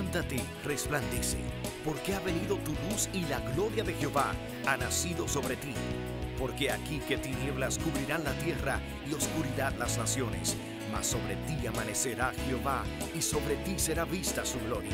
Levántate, resplandece, porque ha venido tu luz y la gloria de Jehová ha nacido sobre ti. Porque aquí que tinieblas cubrirán la tierra y oscuridad las naciones, mas sobre ti amanecerá Jehová y sobre ti será vista su gloria.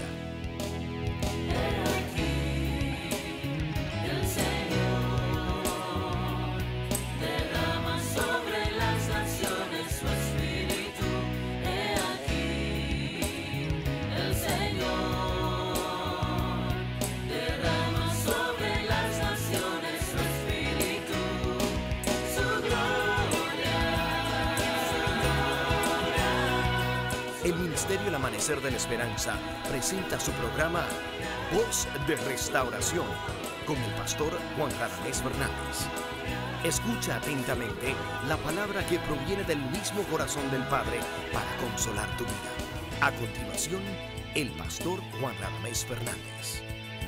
El Ministerio El Amanecer de la Esperanza presenta su programa Voz de Restauración con el pastor Juan Radamés Fernández. Escucha atentamente la palabra que proviene del mismo corazón del Padre para consolar tu vida. A continuación, el pastor Juan Radamés Fernández.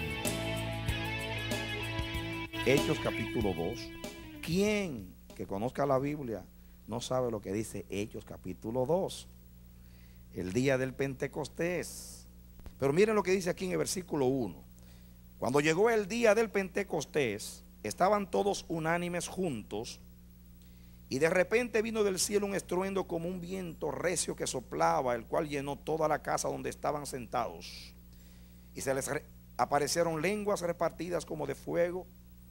Hechos capítulo 2. ¿Quién que conozca la Biblia no sabe lo que dice Hechos capítulo 2? El día del Pentecostés. Pero miren lo que dice aquí en el versículo 1. Cuando llegó el día del Pentecostés, estaban todos unánimes juntos, y de repente vino del cielo un estruendo como un viento recio que soplaba, el cual llenó toda la casa donde estaban sentados. Y se les aparecieron lenguas repartidas como de fuego,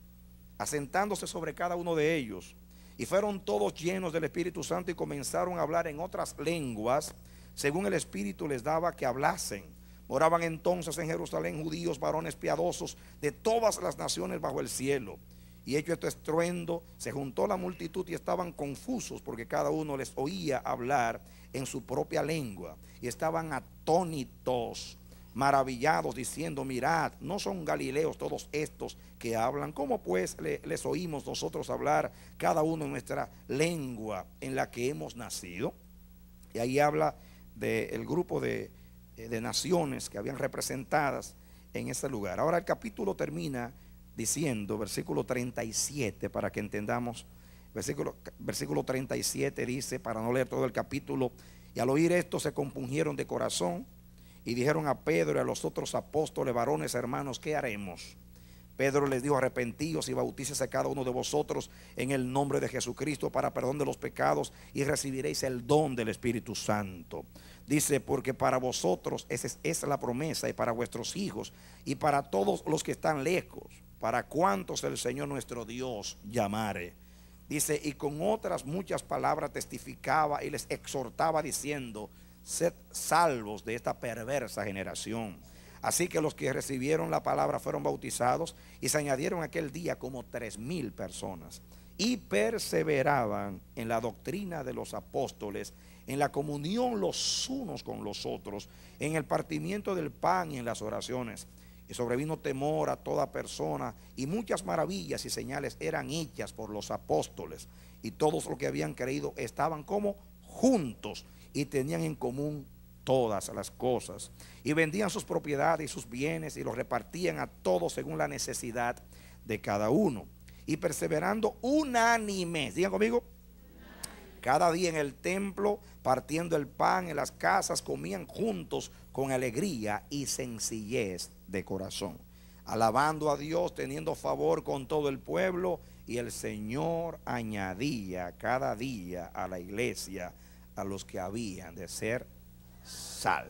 asentándose sobre cada uno de ellos. Y fueron todos llenos del Espíritu Santo y comenzaron a hablar en otras lenguas, según el Espíritu les daba que hablasen. Moraban entonces en Jerusalén judíos, varones piadosos de todas las naciones bajo el cielo. Y hecho este estruendo, se juntó la multitud y estaban confusos, porque cada uno les oía hablar en su propia lengua. Y estaban atónitos, maravillados, diciendo: mirad, ¿no son galileos todos estos que hablan? ¿Cómo pues les oímos nosotros hablar cada uno en nuestra lengua en la que hemos nacido? Y ahí habla del grupo de naciones que habían representadas en ese lugar. Ahora el capítulo termina diciendo, versículo 37, para que entendamos, versículo 37 dice, para no leer todo el capítulo: y al oír esto se compungieron de corazón y dijeron a Pedro y a los otros apóstoles: varones hermanos, ¿qué haremos? Pedro les dijo: arrepentíos y bautícese cada uno de vosotros en el nombre de Jesucristo para perdón de los pecados, y recibiréis el don del Espíritu Santo. Dice: porque para vosotros esa es la promesa, y para vuestros hijos, y para todos los que están lejos, para cuantos el Señor nuestro Dios llamare. Dice: y con otras muchas palabras testificaba y les exhortaba diciendo: sed salvos de esta perversa generación. Así que los que recibieron la palabra fueron bautizados, y se añadieron aquel día como 3,000 personas. Y perseveraban en la doctrina de los apóstoles, en la comunión los unos con los otros, en el partimiento del pan y en las oraciones. Y sobrevino temor a toda persona, y muchas maravillas y señales eran hechas por los apóstoles. Y todos los que habían creído estaban como juntos, y tenían en común todas las cosas, y vendían sus propiedades y sus bienes y los repartían a todos según la necesidad de cada uno. Y perseverando unánimes, digan conmigo, cada día en el templo, partiendo el pan en las casas, comían juntos con alegría y sencillez de corazón, alabando a Dios, teniendo favor con todo el pueblo. Y el Señor añadía cada día a la iglesia a los que habían de ser salvos.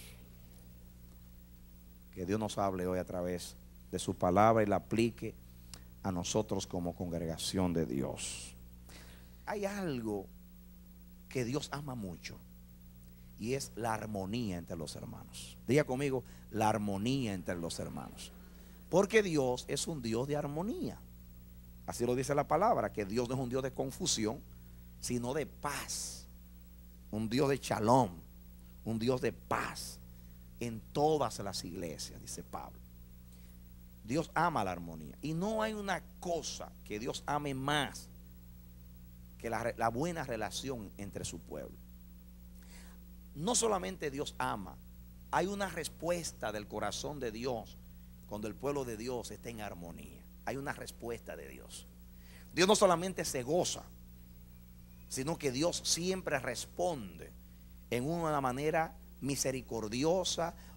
Que Dios nos hable hoy a través de su palabra y la aplique a nosotros como congregación de Dios. Hay algo que Dios ama mucho, y es la armonía entre los hermanos. Diga conmigo: la armonía entre los hermanos. Porque Dios es un Dios de armonía. Así lo dice la palabra, que Dios no es un Dios de confusión, sino de paz. Un Dios de shalom, un Dios de paz en todas las iglesias, dice Pablo. Dios ama la armonía, y no hay una cosa que Dios ame más que la buena relación entre su pueblo. No solamente Dios ama, hay una respuesta del corazón de Dios cuando el pueblo de Dios está en armonía. Hay una respuesta de Dios. Dios no solamente se goza, sino que Dios siempre responde en una manera misericordiosa,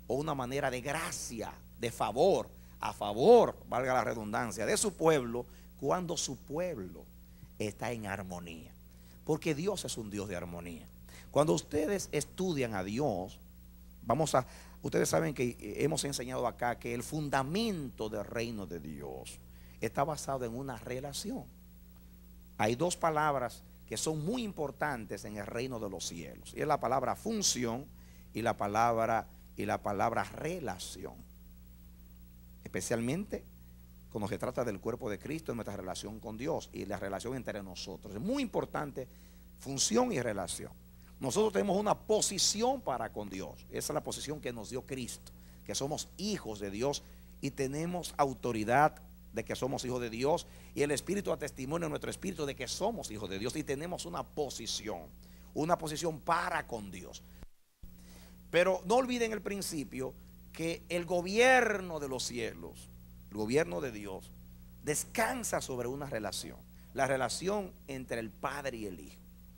o una manera de gracia, de favor, a favor, valga la redundancia, de su pueblo, cuando su pueblo está en armonía. Porque Dios es un Dios de armonía. Cuando ustedes estudian a Dios, ustedes saben que hemos enseñado acá que el fundamento del reino de Dios está basado en una relación. Hay dos palabras que son muy importantes en el reino de los cielos, y es la palabra función y la palabra relación. Especialmente cuando se trata del cuerpo de Cristo, en nuestra relación con Dios y la relación entre nosotros. Es muy importante función y relación. Nosotros tenemos una posición para con Dios. Esa es la posición que nos dio Cristo, que somos hijos de Dios y tenemos autoridad de que somos hijos de Dios, y el Espíritu da testimonio en nuestro espíritu de que somos hijos de Dios, y tenemos una posición para con Dios. Pero no olviden el principio que el gobierno de los cielos, el gobierno de Dios, descansa sobre una relación, la relación entre el Padre y el Hijo.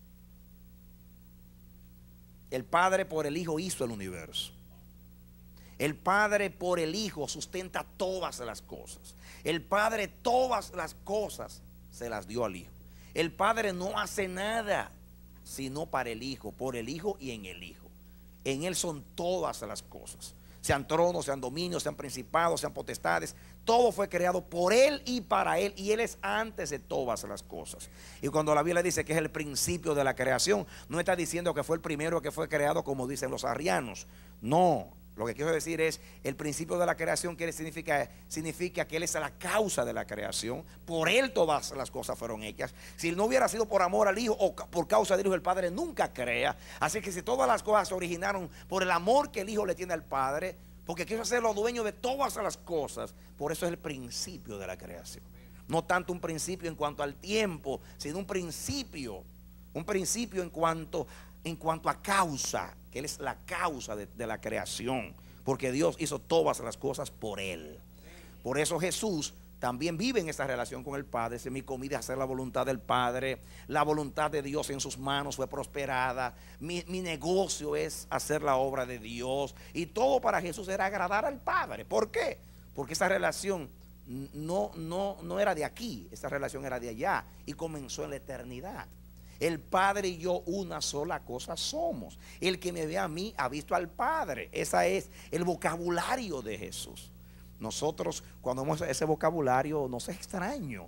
El Padre por el Hijo hizo el universo. El Padre por el Hijo sustenta todas las cosas. El Padre todas las cosas se las dio al Hijo. El Padre no hace nada sino para el Hijo, por el Hijo y en el Hijo. En Él son todas las cosas. Sean tronos, sean dominios, sean principados, sean potestades. Todo fue creado por Él y para Él. Y Él es antes de todas las cosas. Y cuando la Biblia dice que es el principio de la creación, no está diciendo que fue el primero que fue creado como dicen los arrianos. No. Lo que quiero decir es, el principio de la creación significa que Él es la causa de la creación. Por Él todas las cosas fueron hechas. Si no hubiera sido por amor al Hijo o por causa del Hijo, el Padre nunca crea. Así que si todas las cosas se originaron por el amor que el Hijo le tiene al Padre, porque quiso hacerlo dueño de todas las cosas, por eso es el principio de la creación. No tanto un principio en cuanto al tiempo, sino un principio en cuanto a causa, que Él es la causa de la creación, porque Dios hizo todas las cosas por Él. Por eso Jesús también vive en esa relación con el Padre. Mi comida es hacer la voluntad del Padre. La voluntad de Dios en sus manos fue prosperada. Mi negocio es hacer la obra de Dios. Y todo para Jesús era agradar al Padre. ¿Por qué? Porque esa relación no era de aquí. Esa relación era de allá y comenzó en la eternidad. El Padre y yo una sola cosa somos. El que me ve a mí ha visto al Padre. Ese es el vocabulario de Jesús. Nosotros cuando vemos ese vocabulario nos es extraño.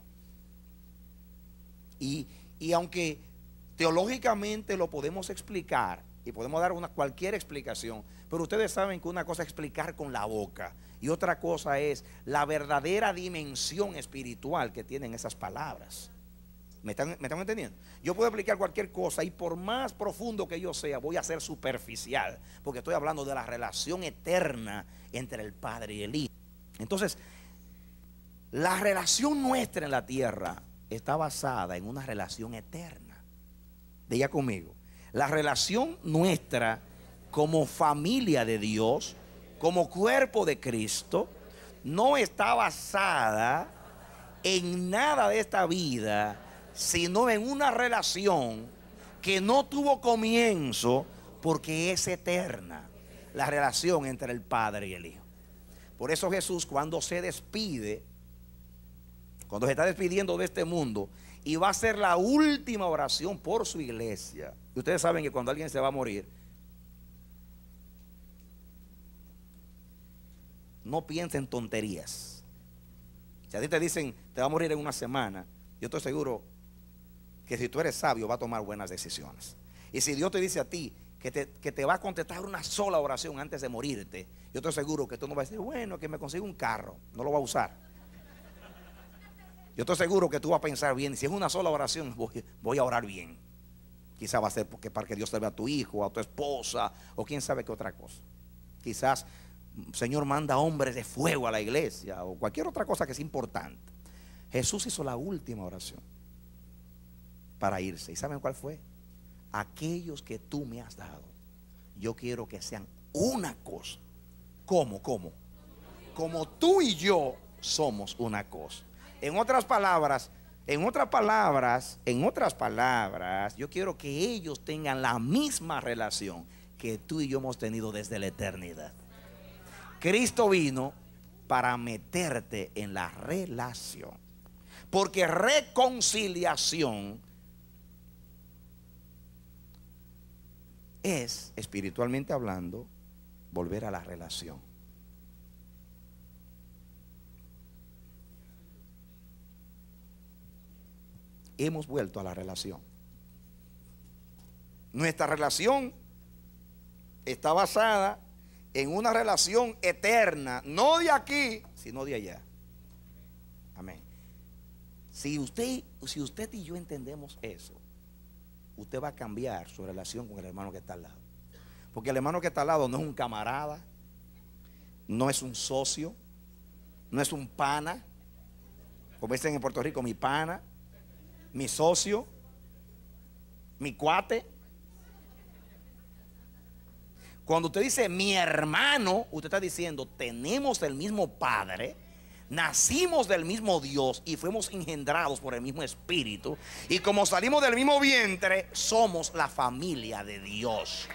Y aunque teológicamente lo podemos explicar y podemos dar cualquier explicación, pero ustedes saben que una cosa es explicar con la boca y otra cosa es la verdadera dimensión espiritual que tienen esas palabras. ¿Me están entendiendo? Yo puedo explicar cualquier cosa y por más profundo que yo sea, voy a ser superficial, porque estoy hablando de la relación eterna entre el Padre y el Hijo. Entonces, la relación nuestra en la tierra está basada en una relación eterna. Diga conmigo, la relación nuestra como familia de Dios, como cuerpo de Cristo, no está basada en nada de esta vida, sino en una relación que no tuvo comienzo porque es eterna, la relación entre el Padre y el Hijo. Por eso Jesús cuando se despide, cuando se está despidiendo de este mundo y va a hacer la última oración por su iglesia, y ustedes saben que cuando alguien se va a morir, no piensen en tonterías. Si a ti te dicen te va a morir en una semana, yo estoy seguro que si tú eres sabio va a tomar buenas decisiones. Y si Dios te dice a ti que te va a contestar una sola oración antes de morirte, yo estoy seguro que tú no vas a decir, bueno, que me consiga un carro, no lo va a usar. Yo estoy seguro que tú vas a pensar bien, si es una sola oración, voy a orar bien. Quizás va a ser para que Dios te vea a tu hijo, a tu esposa, o quién sabe qué otra cosa. Quizás Señor manda hombres de fuego a la iglesia, o cualquier otra cosa que es importante. Jesús hizo la última oración para irse. ¿Y saben cuál fue? Aquellos que tú me has dado, yo quiero que sean una cosa. ¿Cómo? Como tú y yo somos una cosa. En otras palabras, yo quiero que ellos tengan la misma relación que tú y yo hemos tenido desde la eternidad. Cristo vino para meterte en la relación. Porque reconciliación es, espiritualmente hablando, volver a la relación. Hemos vuelto a la relación. Nuestra relación está basada en una relación eterna, no de aquí, sino de allá. Amén. Si usted y yo entendemos eso, usted va a cambiar su relación con el hermano que está al lado. Porque el hermano que está al lado no es un camarada, no es un socio, no es un pana, como dicen en Puerto Rico, mi pana, mi socio, mi cuate. Cuando usted dice mi hermano, usted está diciendo tenemos el mismo Padre, nacimos del mismo Dios y fuimos engendrados por el mismo Espíritu. Y como salimos del mismo vientre, somos la familia de Dios.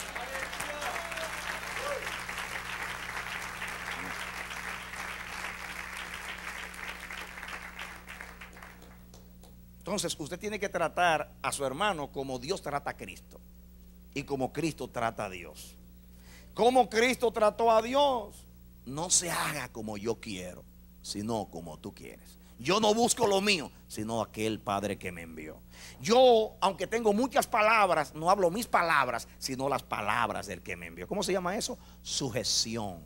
Entonces usted tiene que tratar a su hermano como Dios trata a Cristo y como Cristo trata a Dios. Como Cristo trató a Dios: no se haga como yo quiero, sino como tú quieres. Yo no busco lo mío, sino aquel Padre que me envió. Yo, aunque tengo muchas palabras, no hablo mis palabras, sino las palabras del que me envió. ¿Cómo se llama eso? Sujeción.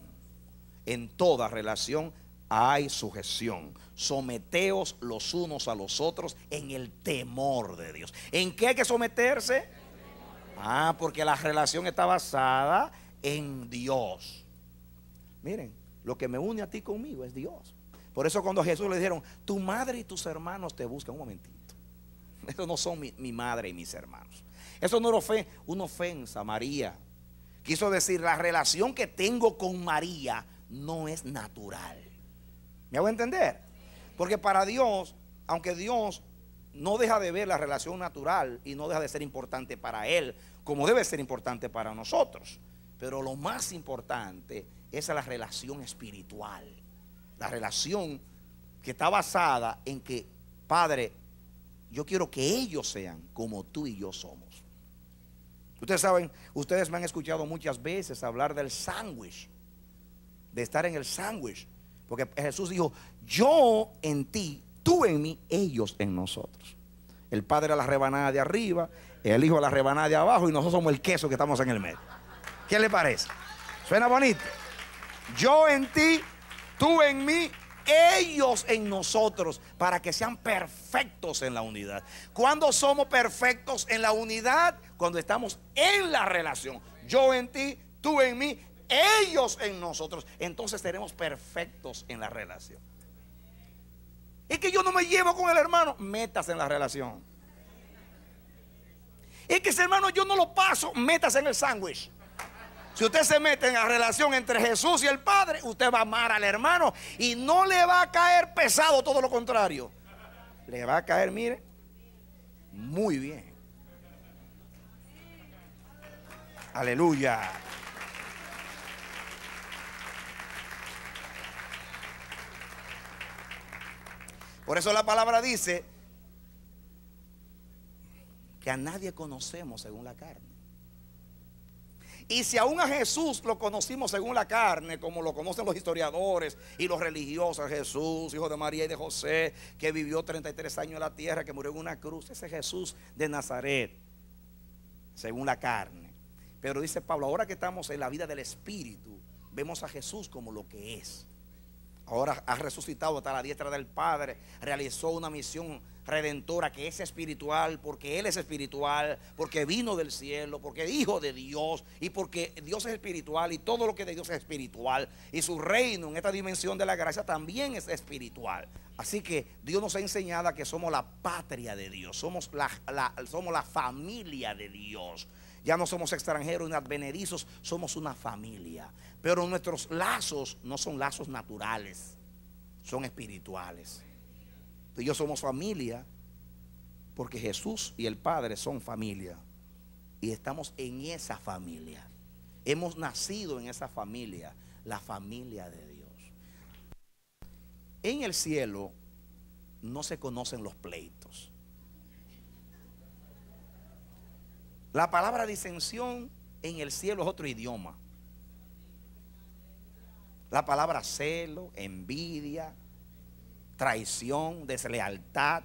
En toda relación hay sujeción. Someteos los unos a los otros en el temor de Dios. ¿En qué hay que someterse? Porque la relación está basada en Dios. Miren, lo que me une a ti conmigo es Dios. Por eso cuando a Jesús le dijeron, tu madre y tus hermanos te buscan. Un momentito, estos no son mi madre y mis hermanos. Eso no era una ofensa. María quiso decir, la relación que tengo con María no es natural. ¿Me hago entender? Porque para Dios, aunque Dios no deja de ver la relación natural y no deja de ser importante para Él, como debe ser importante para nosotros, pero lo más importante es la relación espiritual. La relación que está basada en que, Padre, yo quiero que ellos sean como tú y yo somos. Ustedes saben, ustedes me han escuchado muchas veces hablar del sándwich, de estar en el sándwich. Porque Jesús dijo, yo en ti, tú en mí, ellos en nosotros. El Padre a la rebanada de arriba, el Hijo a la rebanada de abajo, y nosotros somos el queso que estamos en el medio. ¿Qué le parece? ¿Suena bonito? Yo en ti, tú en mí, ellos en nosotros, para que sean perfectos en la unidad. ¿Cuándo somos perfectos en la unidad? Cuando estamos en la relación. Yo en ti, tú en mí, ellos en nosotros. Entonces seremos perfectos en la relación. Es que yo no me llevo con el hermano, métase en la relación. Es que ese hermano yo no lo paso, métase en el sándwich. Si usted se mete en la relación entre Jesús y el Padre, usted va a amar al hermano y no le va a caer pesado, todo lo contrario. Le va a caer, mire, muy bien. Aleluya. Por eso la palabra dice que a nadie conocemos según la carne. Y si aún a Jesús lo conocimos según la carne, como lo conocen los historiadores y los religiosos, Jesús, hijo de María y de José, que vivió 33 años en la tierra, que murió en una cruz, ese Jesús de Nazaret, según la carne. Pero dice Pablo, ahora que estamos en la vida del Espíritu, vemos a Jesús como lo que es. Ahora ha resucitado, está a la diestra del Padre, realizó una misión redentora que es espiritual, porque Él es espiritual, porque vino del cielo, porque es hijo de Dios y porque Dios es espiritual y todo lo que de Dios es espiritual y su reino en esta dimensión de la gracia también es espiritual. Así que Dios nos ha enseñado que somos la patria de Dios, somos la familia de Dios. Ya no somos extranjeros ni advenedizos, somos una familia. Pero nuestros lazos no son lazos naturales, son espirituales. Tú y yo somos familia porque Jesús y el Padre son familia. Y estamos en esa familia. Hemos nacido en esa familia. la familia de Dios. En el cielo no se conocen los pleitos. La palabra disensión en el cielo es otro idioma. La palabra celo, envidia, traición, deslealtad,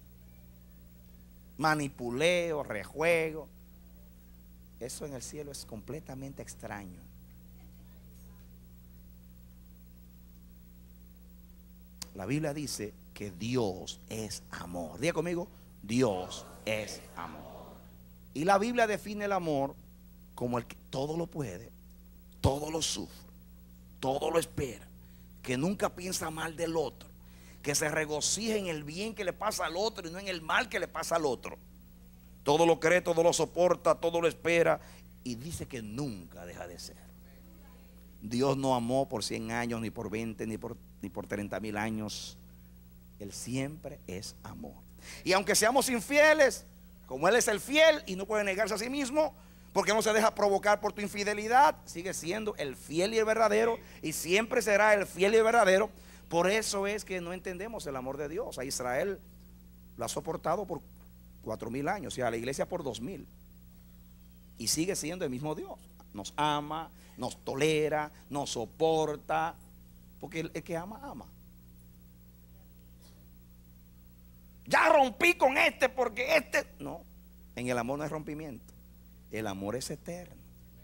manipuleo, rejuego, eso en el cielo es completamente extraño. La Biblia dice que Dios es amor. Diga conmigo, Dios es amor. Y la Biblia define el amor como el que todo lo puede, todo lo sufre, todo lo espera, que nunca piensa mal del otro, que se regocija en el bien que le pasa al otro y no en el mal que le pasa al otro. Todo lo cree, todo lo soporta, todo lo espera, y dice que nunca deja de ser. Dios no amó por 100 años, ni por 20, ni por 30,000 años. Él siempre es amor. Y aunque seamos infieles, como Él es el fiel y no puede negarse a sí mismo, porque no se deja provocar por tu infidelidad, sigue siendo el fiel y el verdadero, y siempre será el fiel y el verdadero. Por eso es que no entendemos el amor de Dios. A Israel lo ha soportado por 4,000 años, y a la iglesia por 2,000, y sigue siendo el mismo Dios. Nos ama, nos tolera, nos soporta, porque el que ama, ama. Ya rompí con este porque este, no, en el amor no hay rompimiento. El amor es eterno.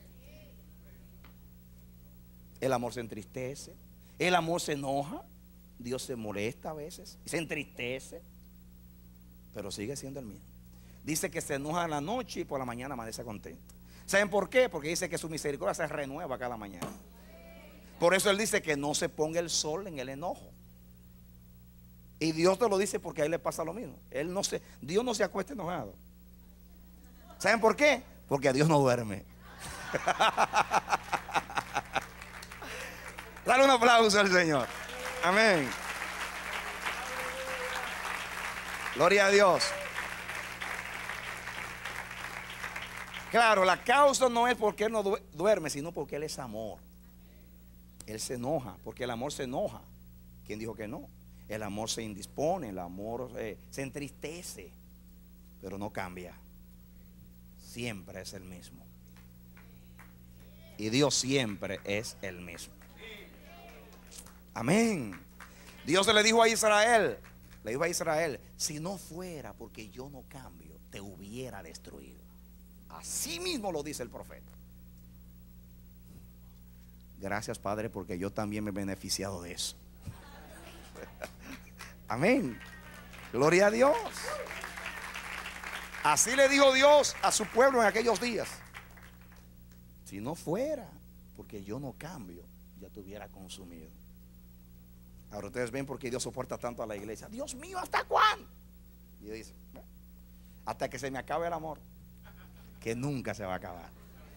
El amor se entristece, el amor se enoja, Dios se molesta a veces, se entristece, pero sigue siendo el mismo. Dice que se enoja en la noche y por la mañana amanece contento. ¿Saben por qué? Porque dice que su misericordia se renueva cada mañana. Por eso Él dice que no se ponga el sol en el enojo. Y Dios te lo dice porque a Él le pasa lo mismo. Dios no se acuesta enojado. ¿Saben por qué? Porque Dios no duerme. Dale un aplauso al Señor. Amén. Gloria a Dios. Claro, la causa no es porque Él no duerme, sino porque Él es amor. Él se enoja, porque el amor se enoja. ¿Quién dijo que no? El amor se indispone, el amor se entristece, pero no cambia. Siempre es el mismo. Y Dios siempre es el mismo. Amén. Dios le dijo a Israel, si no fuera porque yo no cambio, te hubiera destruido. Así mismo lo dice el profeta. Gracias, Padre, porque yo también me he beneficiado de eso. Amén. Gloria a Dios. Así le dijo Dios a su pueblo en aquellos días. Si no fuera porque yo no cambio, ya te hubiera consumido. Ahora ustedes ven por qué Dios soporta tanto a la iglesia. Dios mío, ¿hasta cuándo? Y Dios dice, hasta que se me acabe el amor, que nunca se va a acabar.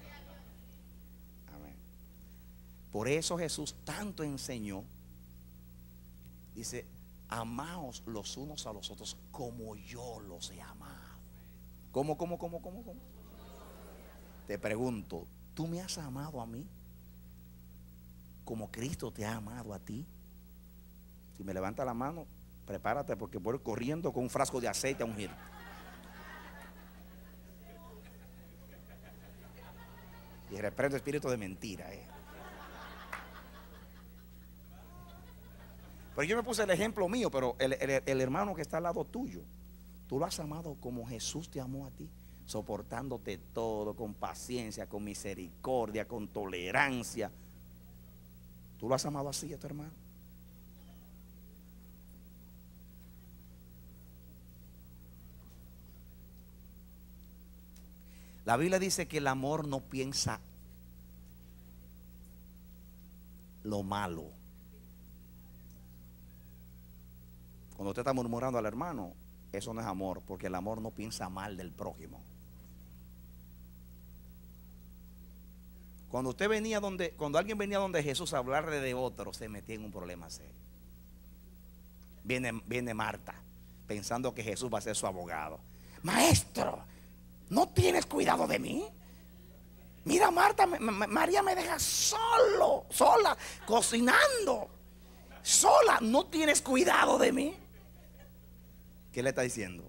Amén. Por eso Jesús tanto enseñó. Dice, amaos los unos a los otros como yo los he amado. ¿Cómo? Te pregunto, ¿tú me has amado a mí como Cristo te ha amado a ti? Si me levanta la mano, prepárate porque voy corriendo con un frasco de aceite a ungir. Y reprendo espíritu de mentira. Pero yo me puse el ejemplo mío, pero el hermano que está al lado tuyo, tú lo has amado como Jesús te amó a ti, soportándote todo, con paciencia, con misericordia, con tolerancia. ¿Tú lo has amado así a tu hermano? La Biblia dice que el amor no piensa lo malo. Cuando usted está murmurando al hermano, eso no es amor, porque el amor no piensa mal del prójimo. Cuando alguien venía donde Jesús a hablarle de otro, se metía en un problema serio. Viene Marta, pensando que Jesús va a ser su abogado. Maestro, ¿no tienes cuidado de mí? Mira, Marta, María me deja sola, cocinando. Sola, no tienes cuidado de mí. ¿Qué le está diciendo?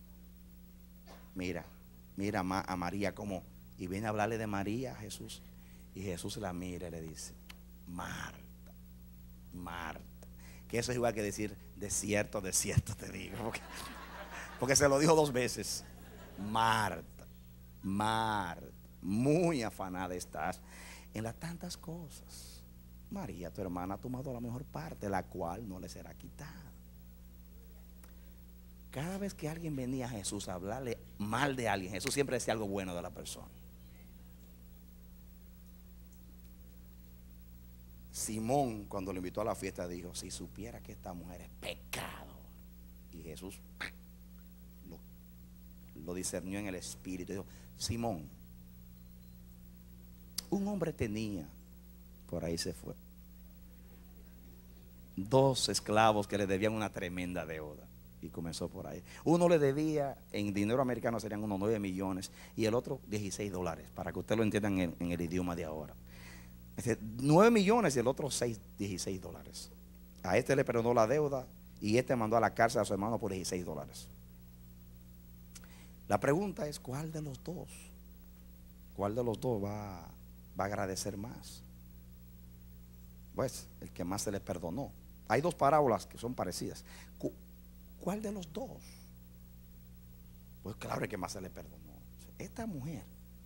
Mira a María como, y viene a hablarle de María a Jesús. Y Jesús la mira y le dice: Marta, Marta. Que eso es igual que decir: de cierto te digo. Porque se lo dijo 2 veces. Marta, Marta, muy afanada estás en las tantas cosas. María, tu hermana, ha tomado la mejor parte, la cual no le será quitada. Cada vez que alguien venía a Jesús a hablarle mal de alguien, Jesús siempre decía algo bueno de la persona. Simón, cuando lo invitó a la fiesta, dijo: si supiera que esta mujer es pecado. Y Jesús lo discernió en el espíritu. Dijo: Simón, un hombre tenía, por ahí se fue, 2 esclavos que le debían una tremenda deuda. Y comenzó por ahí. Uno le debía, en dinero americano serían unos 9 millones, y el otro $16, para que usted lo entienda en el idioma de ahora. 9 millones y el otro $16. A este le perdonó la deuda y este mandó a la cárcel a su hermano por $16. La pregunta es: ¿cuál de los dos? ¿Cuál de los dos va a agradecer más? Pues el que más se le perdonó. Hay 2 parábolas que son parecidas. ¿Cuál de los dos? Pues claro, el que más se le perdonó. Esta mujer,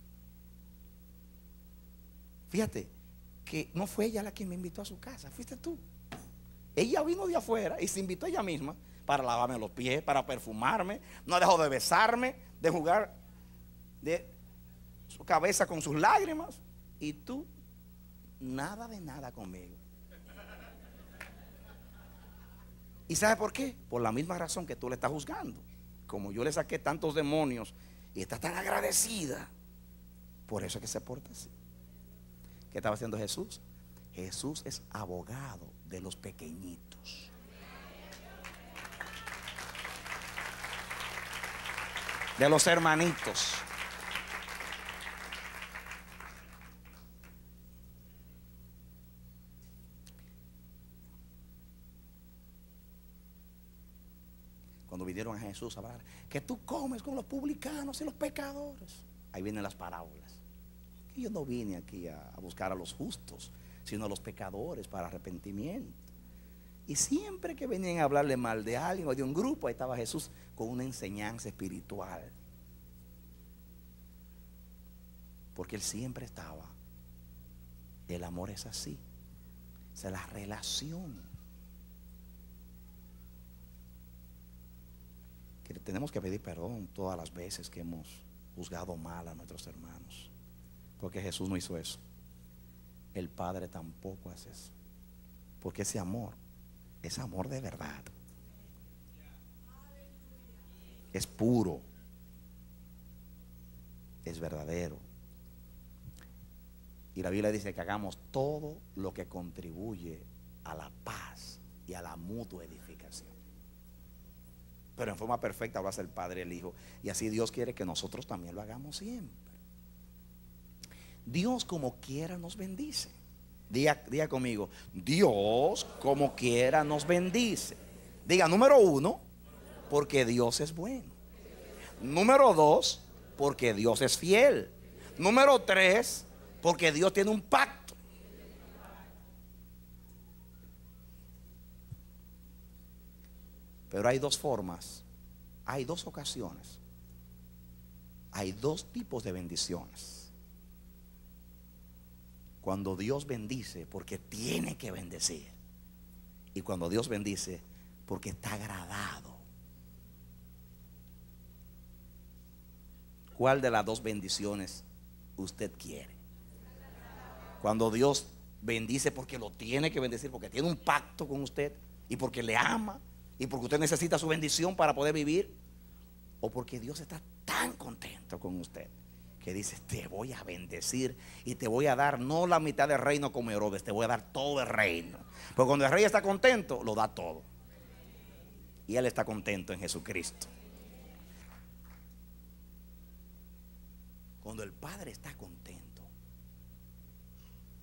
fíjate que no fue ella la que me invitó a su casa, fuiste tú. Ella vino de afuera y se invitó ella misma para lavarme los pies, para perfumarme. No dejó de besarme, de jugar de su cabeza con sus lágrimas. Y tú, nada de nada conmigo. ¿Y sabe por qué? Por la misma razón que tú le estás juzgando. Como yo le saqué tantos demonios y está tan agradecida, por eso es que se porta así. ¿Qué estaba haciendo Jesús? Jesús es abogado de los pequeñitos. De los hermanitos. Cuando vinieron a Jesús a hablar, que tú comes con los publicanos y los pecadores. Ahí vienen las parábolas. Que yo no vine aquí a buscar a los justos, sino a los pecadores para arrepentimiento. Y siempre que venían a hablarle mal de alguien o de un grupo, ahí estaba Jesús con una enseñanza espiritual. Porque Él siempre estaba. El amor es así. Es la relación. Que tenemos que pedir perdón todas las veces que hemos juzgado mal a nuestros hermanos. Porque Jesús no hizo eso. El Padre tampoco hace eso. Porque ese amor es amor de verdad. Es puro. Es verdadero. Y la Biblia dice que hagamos todo lo que contribuye a la paz y a la mutua edificación. Pero en forma perfecta lo hace el Padre y el Hijo. Y así Dios quiere que nosotros también lo hagamos siempre. Dios como quiera nos bendice. Diga conmigo: Dios como quiera nos bendice. Diga: número 1, porque Dios es bueno. Número 2, porque Dios es fiel. Número 3, porque Dios tiene un pacto. Pero hay 2 formas, hay 2 ocasiones, hay 2 tipos de bendiciones. Cuando Dios bendice porque tiene que bendecir, y cuando Dios bendice porque está agradado. ¿Cuál de las 2 bendiciones usted quiere? Cuando Dios bendice porque lo tiene que bendecir, porque tiene un pacto con usted y porque le ama y porque usted necesita su bendición para poder vivir, o porque Dios está tan contento con usted que dice: te voy a bendecir y te voy a dar no la mitad del reino como Herodes, te voy a dar todo el reino. Porque cuando el rey está contento, lo da todo. Y él está contento en Jesucristo. Cuando el Padre está contento,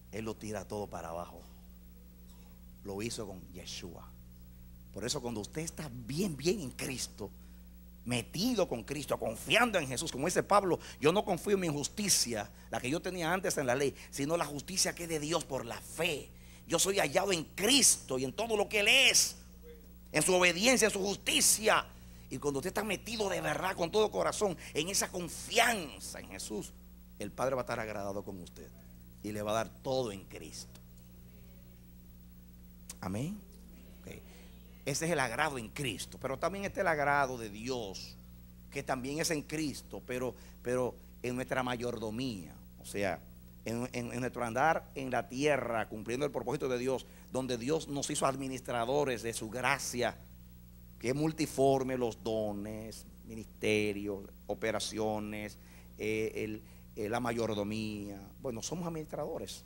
Él lo tira todo para abajo. Lo hizo con Yeshua. Por eso cuando usted está bien en Cristo, metido con Cristo, confiando en Jesús, como dice Pablo, yo no confío en mi justicia, la que yo tenía antes en la ley, sino la justicia que es de Dios por la fe. Yo soy hallado en Cristo y en todo lo que Él es, en su obediencia, en su justicia. Y cuando usted está metido de verdad, con todo corazón, en esa confianza en Jesús, el Padre va a estar agradado con usted y le va a dar todo en Cristo. Amén. Okay. Ese es el agrado en Cristo. Pero también está el agrado de Dios, que también es en Cristo, pero en nuestra mayordomía. O sea, en nuestro andar en la tierra, cumpliendo el propósito de Dios, donde Dios nos hizo administradores de su gracia, que es multiforme, los dones, ministerios, operaciones, la mayordomía. Bueno, somos administradores.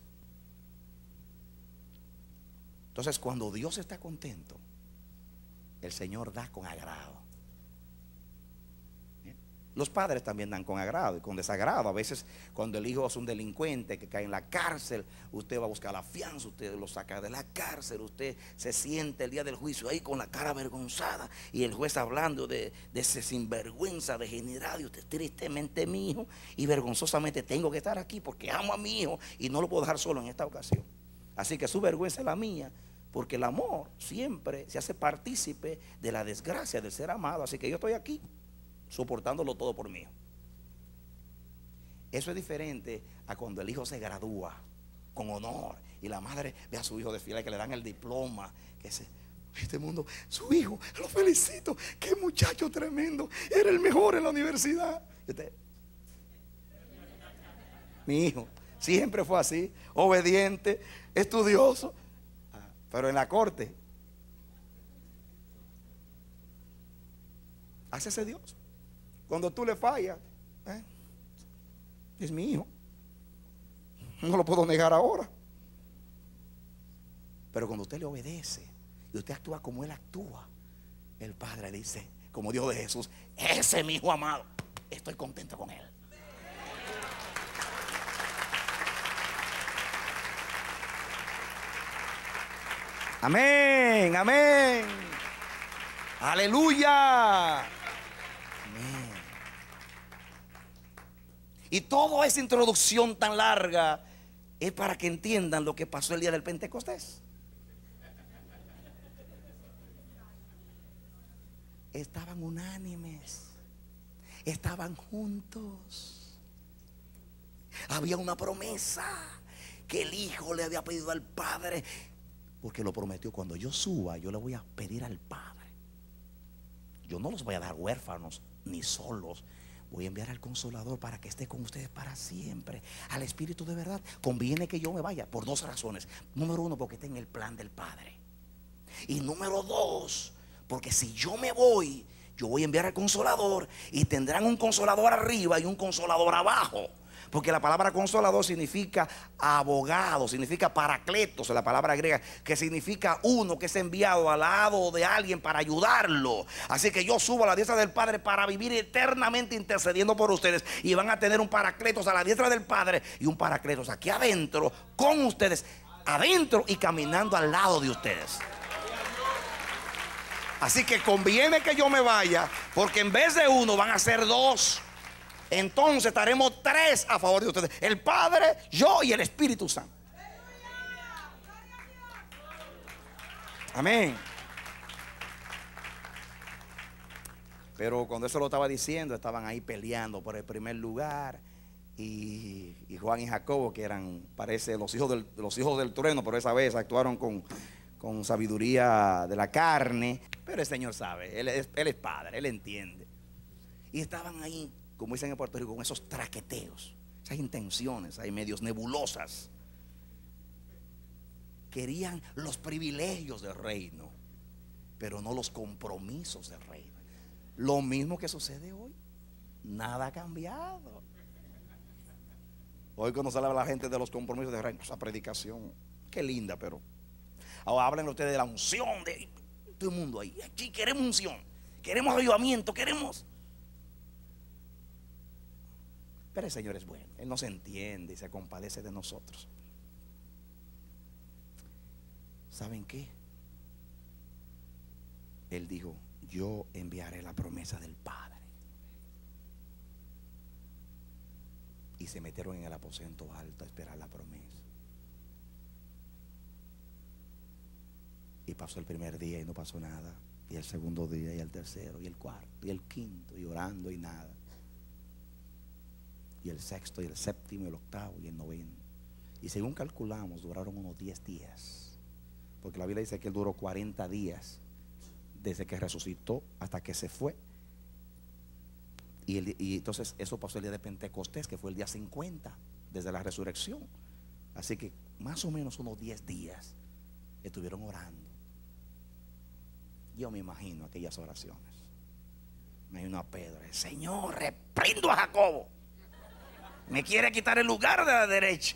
Entonces, cuando Dios está contento, el Señor da con agrado. ¿Bien? Los padres también dan con agrado y con desagrado. A veces cuando el hijo es un delincuente que cae en la cárcel, usted va a buscar la fianza, usted lo saca de la cárcel, usted se siente el día del juicio ahí con la cara avergonzada y el juez hablando de ese sinvergüenza degenerado, y usted, tristemente mi hijo, y vergonzosamente tengo que estar aquí porque amo a mi hijo y no lo puedo dejar solo en esta ocasión. Así que su vergüenza es la mía, porque el amor siempre se hace partícipe de la desgracia del ser amado. Así que yo estoy aquí soportándolo todo por mí. Eso es diferente a cuando el hijo se gradúa con honor y la madre ve a su hijo desfilar, que le dan el diploma, que se, este mundo, su hijo, lo felicito, qué muchacho tremendo, era el mejor en la universidad. Y usted, mi hijo siempre fue así, obediente, estudioso, pero en la corte, hácese Dios. Cuando tú le fallas, es mi hijo, no lo puedo negar ahora. Pero cuando usted le obedece y usted actúa como Él actúa, el Padre dice, como Dios de Jesús, ese es mi hijo amado, estoy contento con él. Amén, amén. Aleluya. Amén. Y toda esa introducción tan larga es para que entiendan lo que pasó el día del Pentecostés. Estaban unánimes, estaban juntos. Había una promesa que el Hijo le había pedido al Padre, porque lo prometió: cuando yo suba, yo le voy a pedir al Padre. Yo no los voy a dar huérfanos ni solos. Voy a enviar al Consolador para que esté con ustedes para siempre. Al Espíritu de verdad. Conviene que yo me vaya por dos razones. Número uno, porque está en el plan del Padre. Y número dos, porque si yo me voy, yo voy a enviar al Consolador y tendrán un Consolador arriba y un Consolador abajo. Porque la palabra consolador significa abogado, significa paracletos, la palabra griega, que significa uno que es enviado al lado de alguien para ayudarlo. Así que yo subo a la diestra del Padre para vivir eternamente intercediendo por ustedes. Y van a tener un paracletos a la diestra del Padre y un paracletos aquí adentro con ustedes, adentro y caminando al lado de ustedes. Así que conviene que yo me vaya, porque en vez de uno van a ser dos. Entonces estaremos tres a favor de ustedes: el Padre, yo y el Espíritu Santo. Amén. Pero cuando eso lo estaba diciendo, estaban ahí peleando por el primer lugar. Y Juan y Jacobo, que eran, parece, los hijos del trueno, pero esa vez actuaron con sabiduría de la carne. Pero el Señor sabe, Él es Padre, Él entiende. Y estaban ahí, como dicen en Puerto Rico, con esos traqueteos, esas intenciones ahí medios nebulosas. Querían los privilegios del reino, pero no los compromisos del reino. Lo mismo que sucede hoy. Nada ha cambiado. Hoy cuando sale la gente de los compromisos del reino, esa predicación, qué linda, pero ahora hablen ustedes de la unción, de todo el mundo ahí. Aquí queremos unción, queremos avivamiento, queremos. Pero el Señor es bueno, Él nos entiende y se compadece de nosotros. ¿saben qué? Él dijo, yo enviaré la promesa del Padre. Y se metieron en el aposento alto a esperar la promesa. Y pasó el primer día y no pasó nada. Y el segundo día y el tercero y el cuarto y el quinto, y orando y nada. Y el sexto y el séptimo y el octavo y el noveno. Y según calculamos, duraron unos 10 días. Porque la Biblia dice que él duró 40 días desde que resucitó hasta que se fue. Y entonces eso pasó el día de Pentecostés, que fue el día 50 desde la resurrección. Así que más o menos unos 10 días estuvieron orando. Yo me imagino aquellas oraciones. Me imagino a Pedro: Señor, reprendo a Jacobo, me quiere quitar el lugar de la derecha.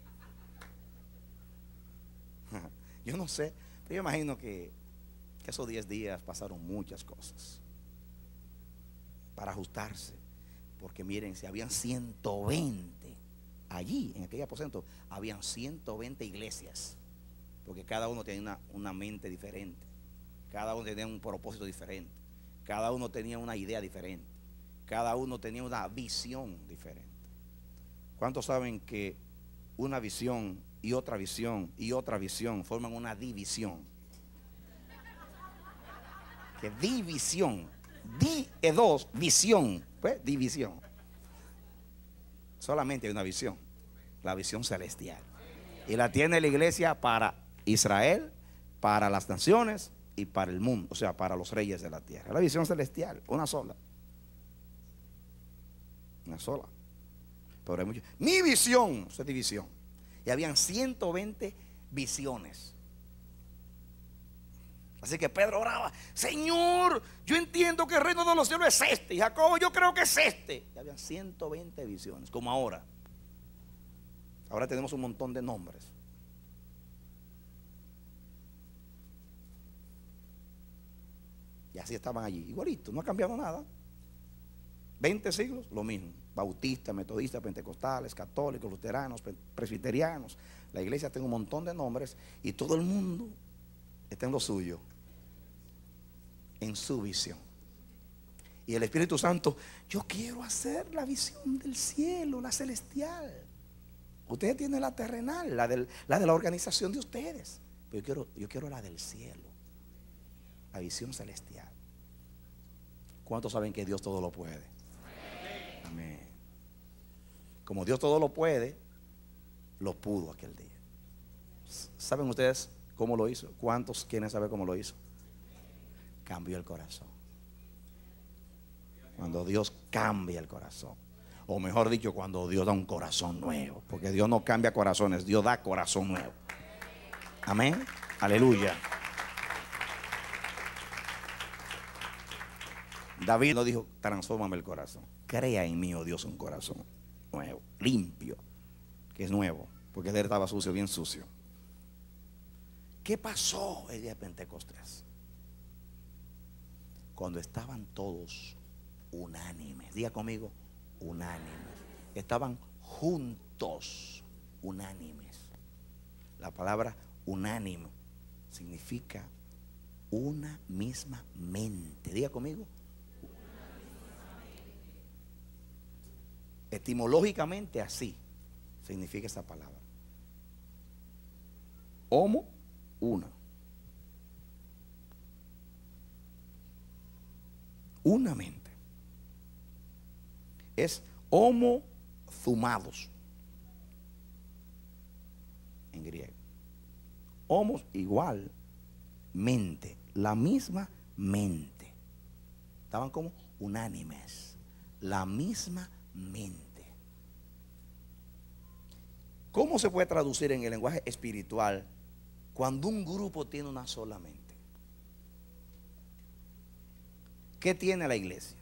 Yo no sé, pero yo imagino que esos 10 días pasaron muchas cosas para ajustarse. Porque miren, si habían 120 allí, en aquel aposento, habían 120 iglesias. Porque cada uno tenía una mente diferente. Cada uno tenía un propósito diferente. Cada uno tenía una idea diferente. Cada uno tenía una visión diferente. ¿Cuántos saben que una visión y otra visión y otra visión forman una división? Que división, dos, visión, pues división. Solamente hay una visión, la visión celestial. Y la tiene la iglesia para Israel, para las naciones y para el mundo, o sea, para los reyes de la tierra. La visión celestial, una sola. Una sola. Pero hay mucho. Mi visión, eso es división. Y habían 120 visiones. Así que Pedro oraba: Señor, yo entiendo que el reino de los cielos es este. Y Jacobo, yo creo que es este. Y habían 120 visiones, como ahora. Ahora tenemos un montón de nombres. Y así estaban allí, igualito, no ha cambiado nada. 20 siglos, lo mismo. Bautistas, metodistas, pentecostales, católicos, luteranos, presbiterianos. La iglesia tiene un montón de nombres y todo el mundo está en lo suyo, en su visión. Y el Espíritu Santo: yo quiero hacer la visión del cielo, la celestial. Ustedes tienen la terrenal, la de la organización de ustedes, pero yo quiero la del cielo, la visión celestial. ¿Cuántos saben que Dios todo lo puede? Amén. Como Dios todo lo puede, lo pudo aquel día. ¿Saben ustedes cómo lo hizo? ¿Cuántos quieren saber cómo lo hizo? Cambió el corazón. Cuando Dios cambia el corazón, o mejor dicho, cuando Dios da un corazón nuevo. Porque Dios no cambia corazones, Dios da corazón nuevo. Amén. Aleluya. David no dijo: transfórmame el corazón. Crea en mí, oh Dios, un corazón nuevo, limpio, que es nuevo, porque él estaba sucio, bien sucio. ¿Qué pasó el día de Pentecostés? Cuando estaban todos unánimes. Diga conmigo: unánimes. Estaban juntos, unánimes. La palabra unánime significa una misma mente. Diga conmigo. Etimológicamente así significa esa palabra. Homo, una. Una mente. Es homo zumados en griego. Homos igual mente, la misma mente. Estaban como unánimes, la misma mente. ¿Cómo se puede traducir en el lenguaje espiritual cuando un grupo tiene una sola mente? ¿Qué tiene la iglesia?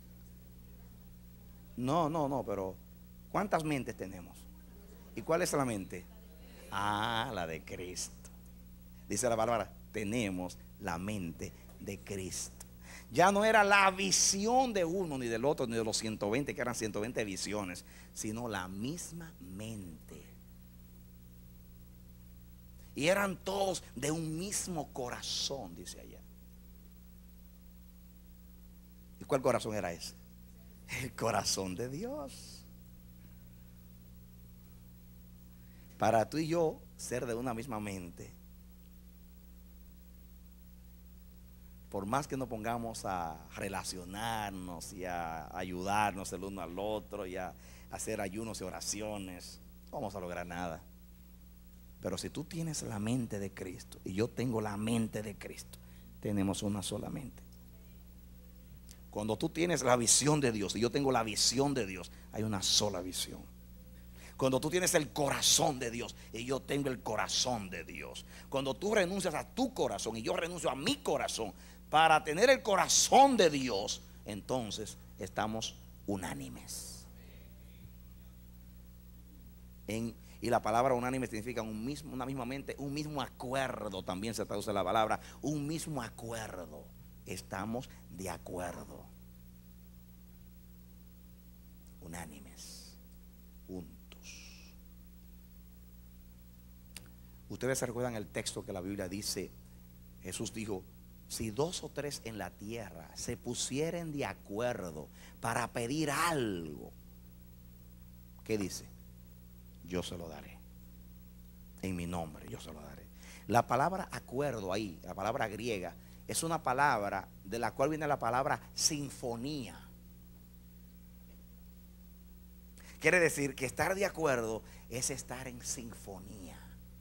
No, pero ¿cuántas mentes tenemos? ¿Y cuál es la mente? Ah, la de Cristo. Dice la palabra: tenemos la mente de Cristo. Ya no era la visión de uno, ni del otro, ni de los 120, que eran 120 visiones, sino la misma mente. Y eran todos de un mismo corazón, dice allá. ¿Y cuál corazón era ese? El corazón de Dios. Para tú y yo ser de una misma mente, por más que nos pongamos a relacionarnos y a ayudarnos el uno al otro y a hacer ayunos y oraciones, no vamos a lograr nada. Pero si tú tienes la mente de Cristo y yo tengo la mente de Cristo, tenemos una sola mente. Cuando tú tienes la visión de Dios y yo tengo la visión de Dios, hay una sola visión. Cuando tú tienes el corazón de Dios y yo tengo el corazón de Dios, cuando tú renuncias a tu corazón y yo renuncio a mi corazón para tener el corazón de Dios, entonces estamos unánimes. Y la palabra unánime significa una misma mente, un mismo acuerdo. También se traduce la palabra un mismo acuerdo. Estamos de acuerdo, unánimes, juntos. Ustedes se recuerdan el texto que la Biblia dice, Jesús dijo: si 2 o 3 en la tierra se pusieren de acuerdo para pedir algo, ¿qué dice? Yo se lo daré. En mi nombre yo se lo daré. La palabra acuerdo ahí, la palabra griega, es una palabra de la cual viene la palabra sinfonía. Quiere decir que estar de acuerdo es estar en sinfonía.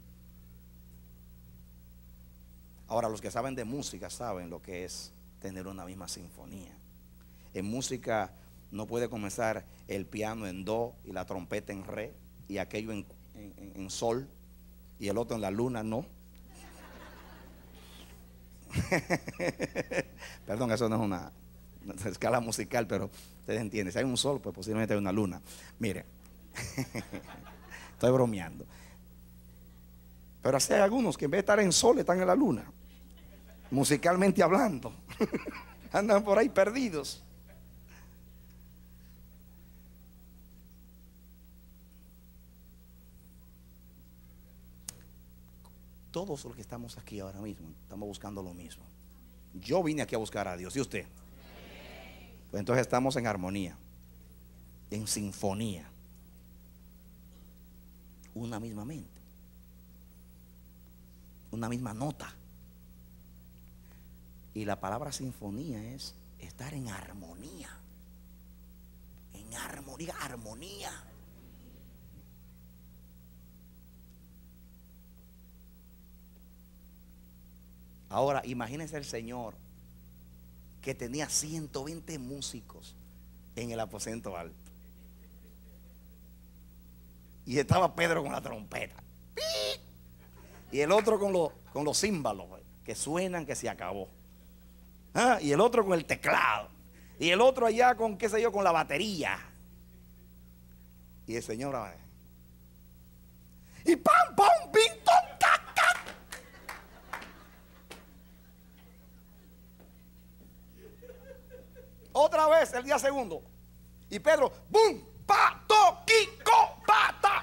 Ahora, los que saben de música saben lo que es tener una misma sinfonía. En música no puede comenzar el piano en do y la trompeta en re y aquello en sol y el otro en la luna, no. Perdón, eso no es una escala musical, pero ustedes entienden. Si hay un sol, pues posiblemente hay una luna. Mire, estoy bromeando. Pero así hay algunos que en vez de estar en sol están en la luna, musicalmente hablando. Andan por ahí perdidos. Todos los que estamos aquí ahora mismo estamos buscando lo mismo. Yo vine aquí a buscar a Dios. ¿Y usted? Pues entonces estamos en armonía, en sinfonía, una misma mente, una misma nota. Y la palabra sinfonía es estar en armonía. En armonía, armonía. Ahora imagínense el Señor que tenía 120 músicos en el aposento alto. Y estaba Pedro con la trompeta. Y el otro con los címbalos que suenan que se acabó. Y el otro con el teclado. Y el otro allá con, qué sé yo, con la batería. Y el Señor, y pam, pam, pim, tom, tac, tac. Otra vez el día segundo. Y Pedro, boom, pa, to, ki, ko, pa, ta.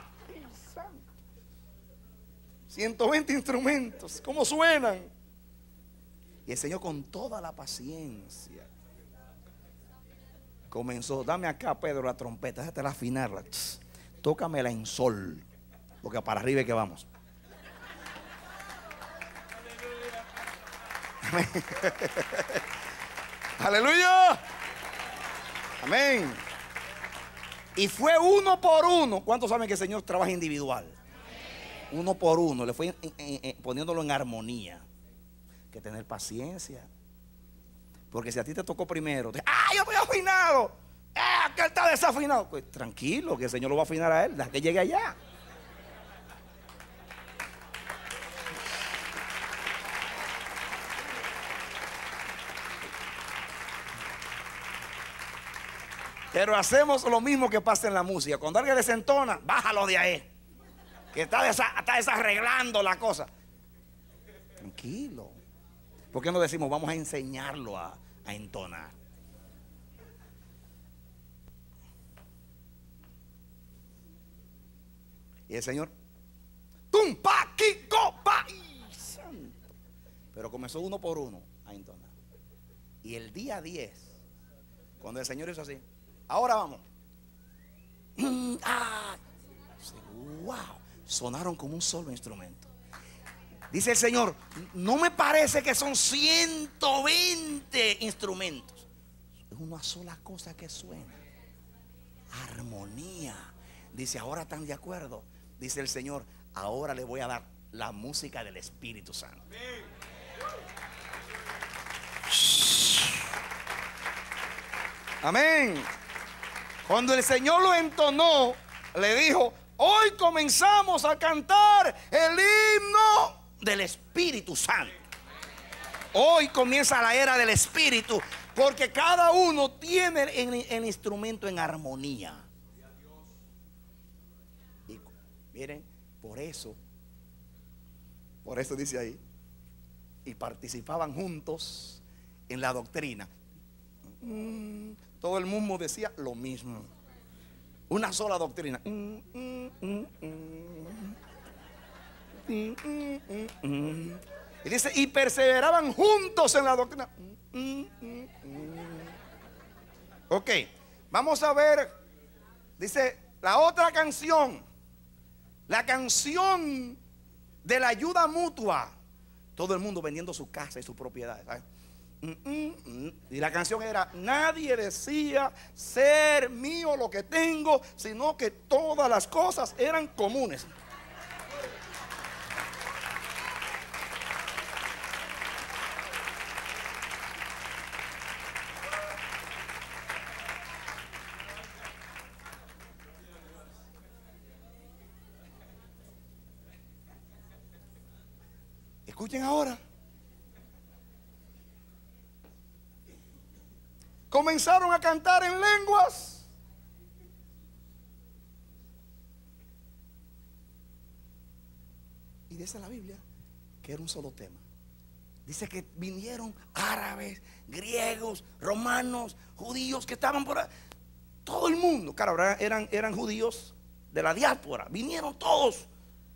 120 instrumentos. ¿Cómo suenan? Y el Señor con toda la paciencia comenzó: dame acá, Pedro, la trompeta, déjate afinarla, tócamela en sol, porque para arriba es que vamos. Amén. Aleluya. Amén. Y fue uno por uno. ¿Cuántos saben que el Señor trabaja individual? Uno por uno, le fue poniéndolo en armonía. Que tener paciencia. Porque si a ti te tocó primero, yo estoy afinado, que él está desafinado, pues tranquilo, que el Señor lo va a afinar a él, deja que llegue allá. Pero hacemos lo mismo que pasa en la música. Cuando alguien desentona, bájalo de ahí, que está desarreglando la cosa. Tranquilo. ¿Por qué no decimos vamos a enseñarlo a entonar? Y el Señor, tum, pa, ki, ko, pa, pero comenzó uno por uno a entonar. Y el día 10, cuando el Señor hizo así, ahora vamos. Wow, sonaron como un solo instrumento. Dice el Señor, no me parece que son 120 instrumentos. Es una sola cosa que suena. Armonía. Dice, ahora están de acuerdo. Dice el Señor, ahora le voy a dar la música del Espíritu Santo. Amén. Cuando el Señor lo entonó, le dijo, hoy comenzamos a cantar el himno del Espíritu Santo. Hoy comienza la era del Espíritu, porque cada uno tiene el instrumento en armonía. Y miren, por eso dice ahí, y participaban juntos en la doctrina. Todo el mundo decía lo mismo. Una sola doctrina. Y dice, y perseveraban juntos en la doctrina. Ok, vamos a ver. Dice la otra canción, la canción de la ayuda mutua. Todo el mundo vendiendo su casa y su propiedad, ¿sabes? Y la canción era, nadie decía ser mío lo que tengo, sino que todas las cosas eran comunes. Escuchen ahora. Comenzaron a cantar en lenguas. Y dice la Biblia que era un solo tema. Dice que vinieron árabes, griegos, romanos, judíos que estaban por ahí. Todo el mundo, claro, eran judíos de la diáspora. Vinieron todos.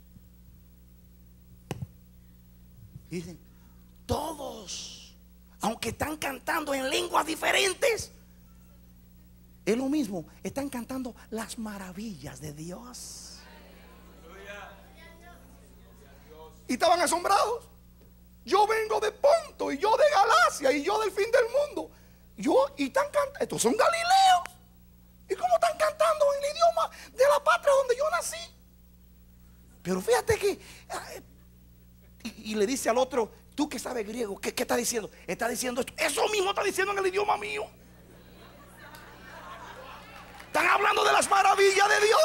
Dicen, todos, aunque están cantando en lenguas diferentes, es lo mismo, están cantando las maravillas de Dios. Y estaban asombrados. Yo vengo de Ponto, y yo de Galacia, y yo del fin del mundo. Y están cantando, estos son galileos. ¿Y cómo están cantando en el idioma de la patria donde yo nací? Pero fíjate que y le dice al otro, tú que sabes griego, ¿qué está diciendo? Está diciendo esto. Eso mismo está diciendo en el idioma mío. Están hablando de las maravillas de Dios.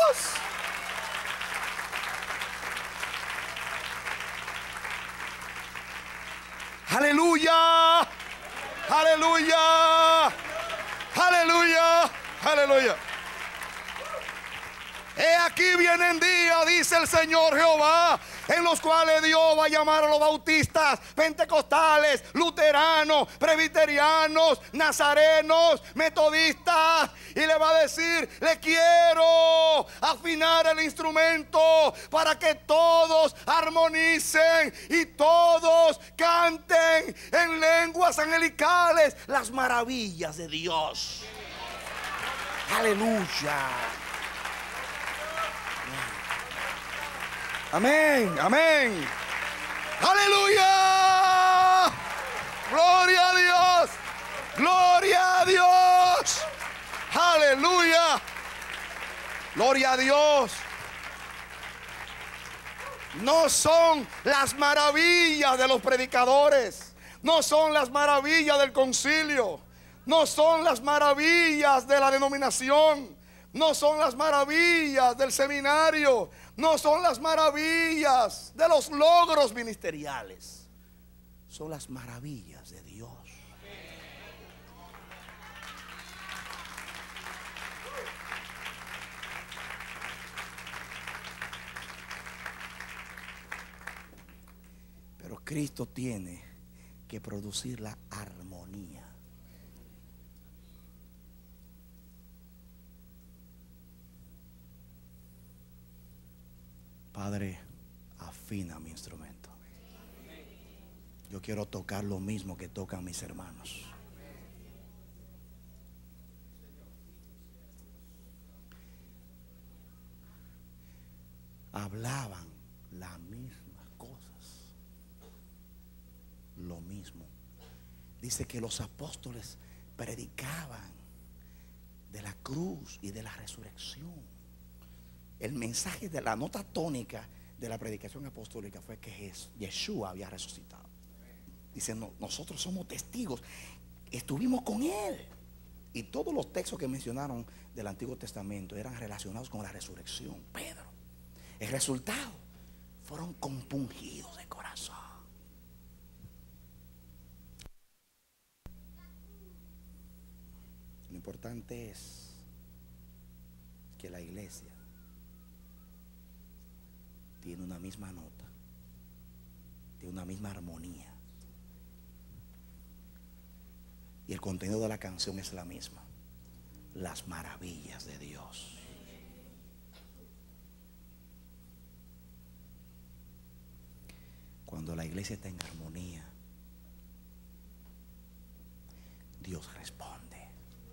Aleluya, aleluya, aleluya, aleluya. He aquí vienen días, dice el Señor Jehová, en los cuales Dios va a llamar a los bautistas, pentecostales, luteranos, presbiterianos, nazarenos, metodistas, y le va a decir, le quiero afinar el instrumento para que todos armonicen y todos canten en lenguas angelicales las maravillas de Dios. Aleluya. Amén, amén. Aleluya. Gloria a Dios. Gloria a Dios. Aleluya. Gloria a Dios. No son las maravillas de los predicadores. No son las maravillas del concilio. No son las maravillas de la denominación. No son las maravillas del seminario. No son las maravillas de los logros ministeriales. Son las maravillas de Dios. Pero Cristo tiene que producir la armonía. Padre, afina mi instrumento. Yo quiero tocar lo mismo que tocan mis hermanos. Hablaban las mismas cosas, lo mismo. Dice que los apóstoles predicaban de la cruz y de la resurrección. El mensaje de la nota tónica de la predicación apostólica fue que Yeshua había resucitado. Dice, nosotros somos testigos, estuvimos con él. Y todos los textos que mencionaron del Antiguo Testamento eran relacionados con la resurrección. Pedro, el resultado, fueron compungidos de corazón. Lo importante es que la iglesia tiene una misma nota, tiene una misma armonía. Y el contenido de la canción es la misma: las maravillas de Dios. Cuando la iglesia está en armonía, Dios responde.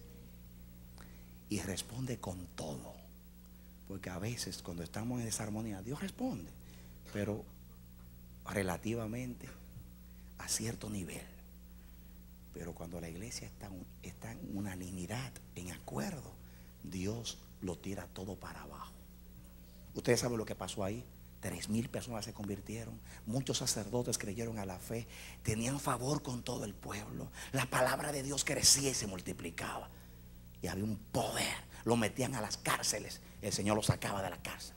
Y responde con todo. Porque a veces cuando estamos en desarmonía, Dios responde, pero relativamente a cierto nivel. Pero cuando la iglesia está en unanimidad, en acuerdo, Dios lo tira todo para abajo. Ustedes saben lo que pasó ahí. 3,000 personas se convirtieron. Muchos sacerdotes creyeron a la fe. Tenían favor con todo el pueblo. La palabra de Dios crecía y se multiplicaba. Y había un poder. Lo metían a las cárceles. El Señor los sacaba de la cárcel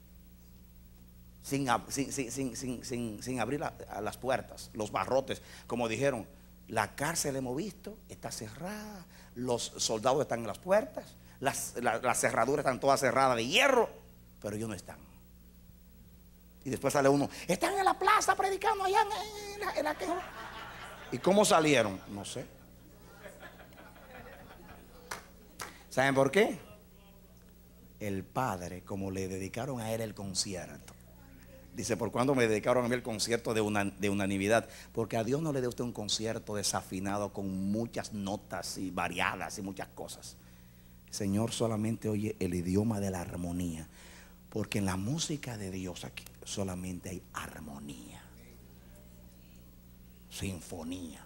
sin abrir las puertas, los barrotes. Como dijeron, la cárcel hemos visto, está cerrada. Los soldados están en las puertas. Las cerraduras están todas cerradas de hierro, pero ellos no están. Y después sale uno, están en la plaza predicando allá en la que... ¿Y cómo salieron? No sé. ¿Saben por qué? El Padre, como le dedicaron a él el concierto. Dice, ¿por cuándo me dedicaron a mí el concierto de unanimidad? Porque a Dios no le dé usted un concierto desafinado con muchas notas y variadas y muchas cosas. El Señor solamente oye el idioma de la armonía. Porque en la música de Dios aquí solamente hay armonía, sinfonía.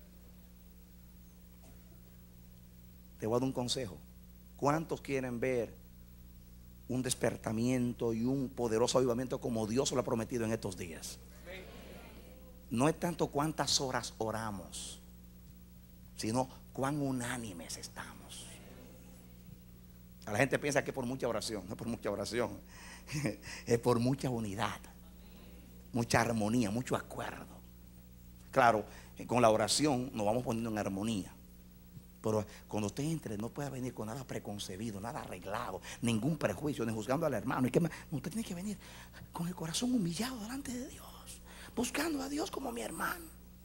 Te voy a dar un consejo. ¿Cuántos quieren ver un despertamiento y un poderoso avivamiento como Dios lo ha prometido en estos días? No es tanto cuántas horas oramos, sino cuán unánimes estamos. A la gente piensa que es por mucha oración. No es por mucha oración, es por mucha unidad, mucha armonía, mucho acuerdo. Claro, con la oración nos vamos poniendo en armonía. Pero cuando usted entre, no puede venir con nada preconcebido, nada arreglado, ningún prejuicio, ni juzgando al hermano. ¿Y qué más? Usted tiene que venir con el corazón humillado delante de Dios, buscando a Dios como mi hermano,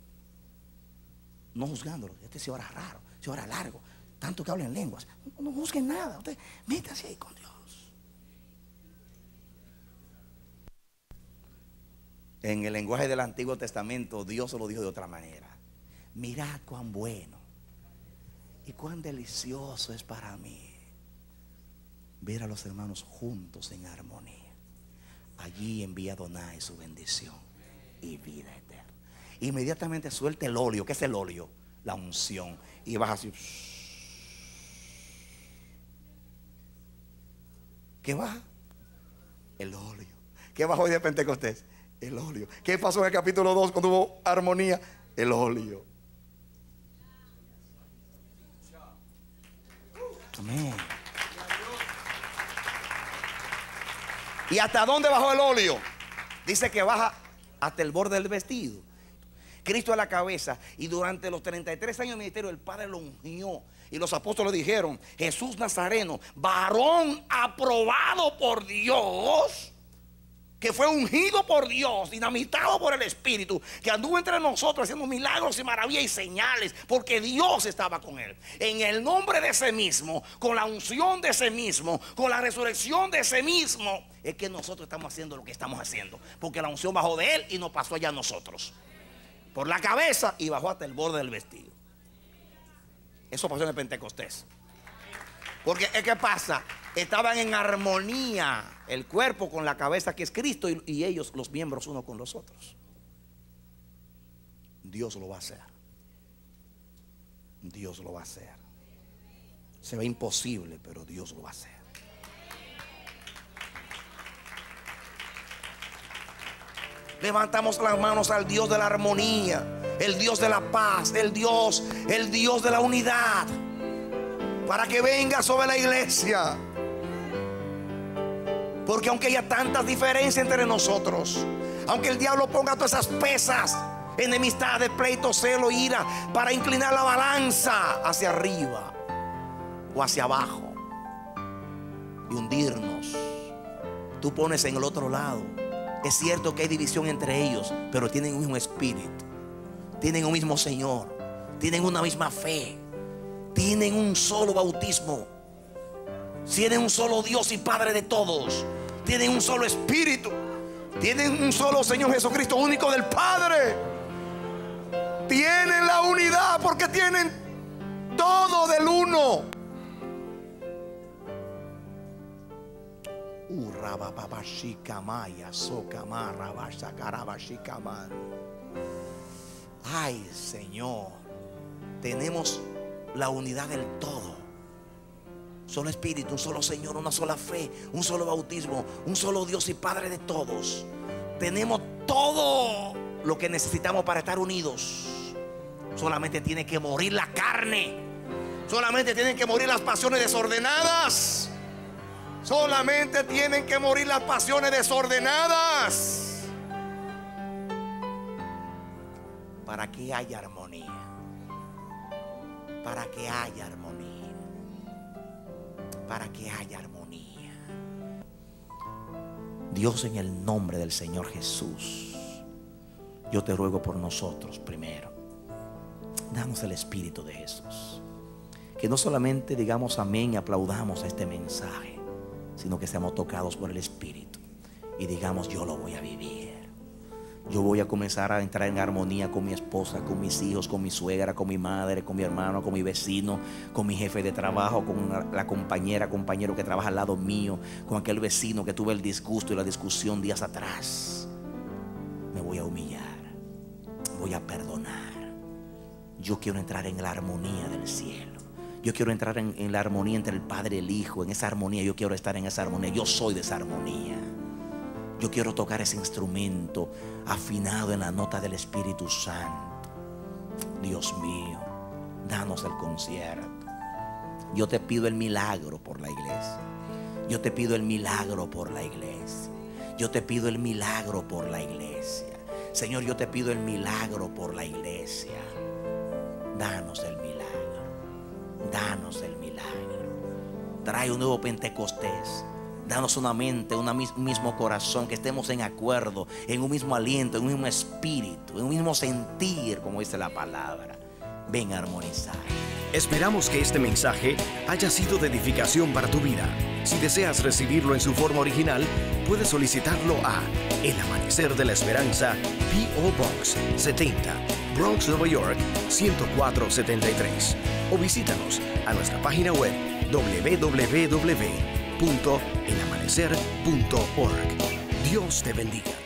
no juzgándolo. Este se ora raro, se ora largo, tanto que habla en lenguas. No juzguen nada, usted métase ahí con Dios. En el lenguaje del Antiguo Testamento, Dios se lo dijo de otra manera: mirad cuán bueno y cuán delicioso es para mí ver a los hermanos juntos en armonía. Allí envía Adonai su bendición y vida eterna. Inmediatamente suelta el óleo. ¿Qué es el óleo? La unción. Y baja así. ¿Qué baja? El óleo. ¿Qué bajó hoy de Pentecostés? El óleo. ¿Qué pasó en el capítulo 2 cuando hubo armonía? El óleo. Amén. ¿Y hasta dónde bajó el óleo? Dice que baja hasta el borde del vestido. Cristo es la cabeza. Y durante los 33 años de ministerio, el Padre lo ungió. Y los apóstoles dijeron: Jesús Nazareno, varón aprobado por Dios, que fue ungido por Dios, dinamitado por el Espíritu, que anduvo entre nosotros haciendo milagros y maravillas y señales, porque Dios estaba con él. En el nombre de ese mismo, con la unción de ese mismo, con la resurrección de ese mismo, es que nosotros estamos haciendo lo que estamos haciendo, porque la unción bajó de él y nos pasó allá a nosotros. por la cabeza y bajó hasta el borde del vestido. Eso pasó en el Pentecostés. Porque ¿qué pasa? Estaban en armonía el cuerpo con la cabeza, que es Cristo, y ellos, los miembros, uno con los otros. Dios lo va a hacer. Dios lo va a hacer. Se ve imposible, pero Dios lo va a hacer. Levantamos las manos al Dios de la armonía, el Dios de la paz, el Dios de la unidad, para que venga sobre la iglesia. Porque aunque haya tantas diferencias entre nosotros, aunque el diablo ponga todas esas pesas, enemistades, pleitos, celo, ira, para inclinar la balanza hacia arriba o hacia abajo y hundirnos, tú pones en el otro lado. Es cierto que hay división entre ellos, pero tienen un mismo espíritu, tienen un mismo Señor, tienen una misma fe, tienen un solo bautismo, tienen un solo Dios y Padre de todos, tienen un solo espíritu, tienen un solo Señor Jesucristo, único del Padre. Tienen la unidad porque tienen todo del uno. Ay, Señor, tenemos la unidad del todo. Solo espíritu, un solo Señor, una sola fe, un solo bautismo, un solo Dios y Padre de todos. Tenemos todo lo que necesitamos para estar unidos. Solamente tiene que morir la carne. Solamente tienen que morir las pasiones desordenadas. Solamente tienen que morir las pasiones desordenadas para que haya armonía. Para que haya armonía. Para que haya armonía. Dios, en el nombre del Señor Jesús, yo te ruego por nosotros primero. Danos el Espíritu de Jesús. Que no solamente digamos amén y aplaudamos este mensaje, sino que seamos tocados por el Espíritu y digamos: yo lo voy a vivir. Yo voy a comenzar a entrar en armonía con mi esposa, con mis hijos, con mi suegra, con mi madre, con mi hermano, con mi vecino, con mi jefe de trabajo, con la compañero que trabaja al lado mío, con aquel vecino que tuve el disgusto y la discusión días atrás. Me voy a humillar, voy a perdonar. Yo quiero entrar en la armonía del cielo. Yo quiero entrar en la armonía entre el Padre y el Hijo. En esa armonía, yo quiero estar en esa armonía. Yo soy de esa armonía. Yo quiero tocar ese instrumento afinado en la nota del Espíritu Santo. Dios mío, danos el concierto. Yo te pido el milagro por la iglesia. Yo te pido el milagro por la iglesia. Yo te pido el milagro por la iglesia. Señor, yo te pido el milagro por la iglesia. Danos el milagro. Danos el milagro. Trae un nuevo Pentecostés. Danos una mente, un mismo corazón, que estemos en acuerdo, en un mismo aliento, en un mismo espíritu, en un mismo sentir, como dice la palabra. Ven a armonizar. Esperamos que este mensaje haya sido de edificación para tu vida. Si deseas recibirlo en su forma original, puedes solicitarlo a El Amanecer de la Esperanza, P.O. Box 70, Bronx, Nueva York 10473. O visítanos a nuestra página web www.elamanecer.org. Dios te bendiga.